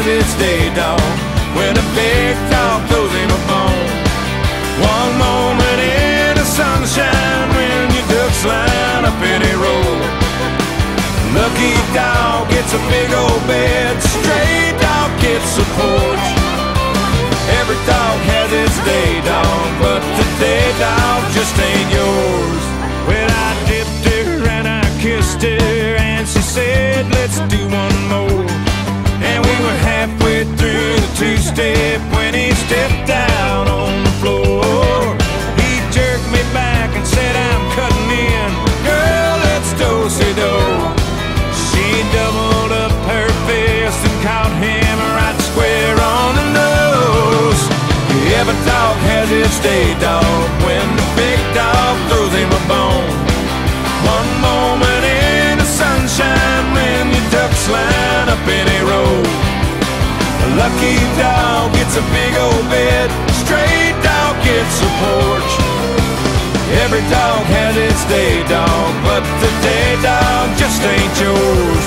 its day, dog, when a big dog throws him a bone. One moment in the sunshine when your ducks line up in a row. Lucky dog gets a big old bed, stray dog gets a porch. Every dog has its day, dog, but the day dog just ain't yours. Well, I dipped her and I kissed her, and she said, let's do one more. And we were halfway through the two-step when he stepped down on the floor. He jerked me back and said, I'm cutting in. Girl, let's do-si-do. She doubled up her fist and caught him right square on the nose. Every dog has its day, dog, when the big dog throws him a bone. One moment in the sunshine when your ducks line up in a row. A lucky dog gets a big old bed, stray dog gets a porch. Every dog has its day, dog, but the day dog just ain't yours.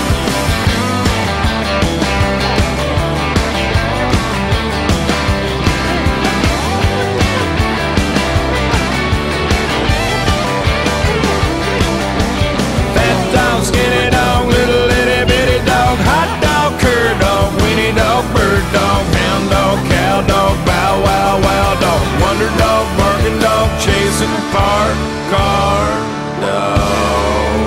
Fat dog, skinny dog, little itty bitty dog, hot dog, cur dog, weenie dog, bird dog, hound dog, cow dog, bow wow wow dog, wonder dog, barking dog, chasing park car dog.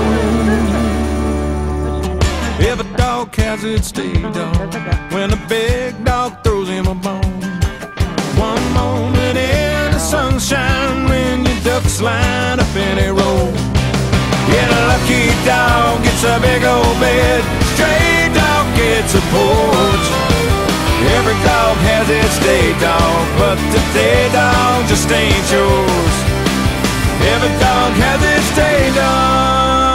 Every dog has its day, dog, when a big dog throws him a bone. One moment in the sunshine when your ducks line up in a row. Yeah, a lucky dog gets a big old bed, stray dog gets a porch. Every dog has its day, dog, but the day dog just ain't yours. Every dog has its day, dog.